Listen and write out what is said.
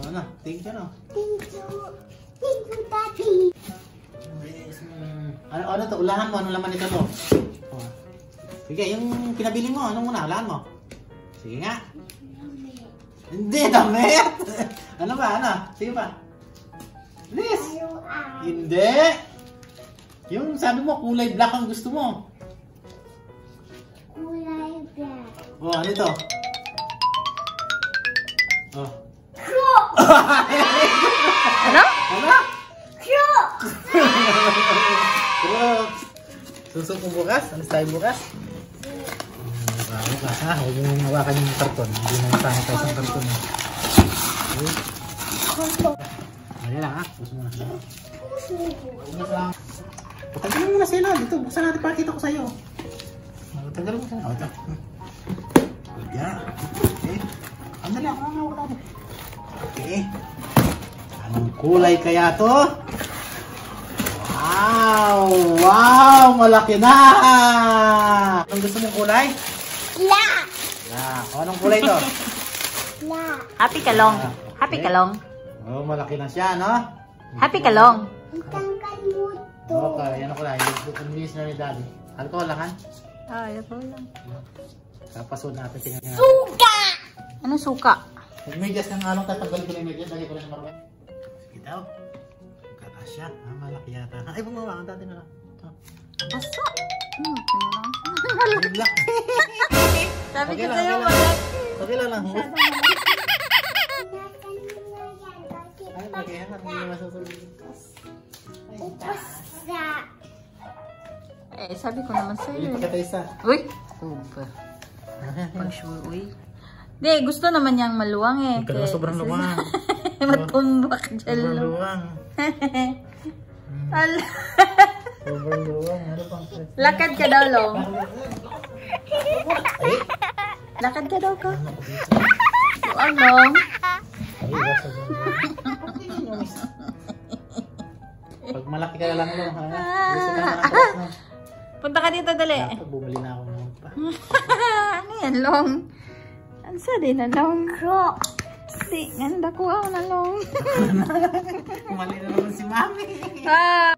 Ano? Thank you, no? Thank you. Thank you, Daddy. Ano to? Ulahan mo. Anong laman nito to? Oh. Sige, yung pinabili mo. Anong muna? Ulahan mo. Sige nga. Hindi, damit! Ano ba? Ano? Sige pa. Please! Hindi! Yung sabi mo, kulay black ang gusto mo. Kulay black. Oh, ano ito? Oh. Croc! Ano? Ano? Croc! Crocs! Susok mo bukas? Ano tayo bukas? Bukas ha? Huwag mong hawakan yung karton. Hindi na masama tayo sa karton. Ayan lang ha? Puso mo na. Puso lang. Patagalin mo na sila. Dito, buksan natin. Pakita ko sa'yo. Patagalin mo sa'yo. Ito. Good. Okay. Andali ako lang ako natin. Okay. Anong kulay kaya to? Wow! Wow! Malaki na! Anong gusto mong kulay? Black! Black. O, anong kulay to? Black. Happy kalong. Happy Okay. kalong. Oh, malaki na siya, no? Happy kalong. Ang tangkal mo to. Okay, ano ko lang. Yung bilis na ni Daddy. Alcohol lang, ha? Ay, ako lang. Kapasod natin. Tingnan natin. Suga! Ano suka? Yung medyas ng anong tatanggalin ko na yung medyas. Lagi ko na sa marami. Sige daw. Kakasya. Ah, malaki yata. Ay, bumawa. Ang dati na lang. Asa? Pinulang. Good luck. Sabi Okay ko lang, sa'yo, okay lang. wala. Okay lang lang. Tinakan mo na yan. Ay, magkaya nga. Hindi na masusunod. Upos sa... Eh, sabi ko naman Hindi sa'yo. pa kita isa. Uy! Super. Pang sure, uy. Di, gusto naman niyang maluwang eh. Ikaw naman sobrang luwang. Matumbak dyan Sobrang lo. luwang. Ala. Sobrang luwang. Ano pang Lakad ka daw, Long. Ay! Lakad ka daw ka. Ano ko dito? Luwang, Long. Ay, basta sobrang. Pag malaki ka lang lang, ha? Gusto ka na ako. Punta ka dito, dali. Dapat bumali na ako naman pa. Ano yan, Long? Ano sa din na, Long? Croc. Di, ganda ko ako na, Long. Mali na naman si Mami. Ah.